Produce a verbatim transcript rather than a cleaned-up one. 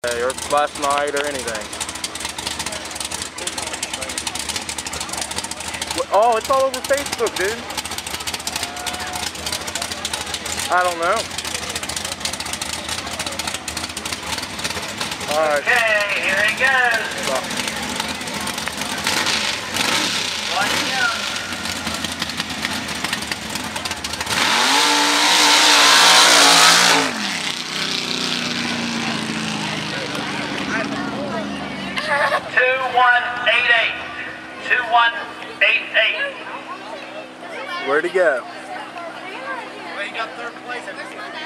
or last night or anything. Oh, it's all over Facebook, dude. I don't know. All right. Okay, here it goes. Well, One down. Two one eight eight. Two one eight eight. where'd he go? Well, he got third place.